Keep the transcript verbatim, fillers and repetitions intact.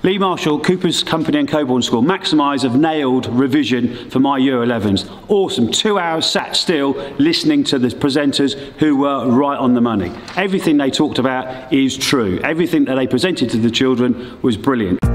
Lee Marshall, Cooper's Company and Coborn School. Maximise have nailed revision for my Year elevens. Awesome. Two hours sat still listening to the presenters who were right on the money. Everything they talked about is true. Everything that they presented to the children was brilliant.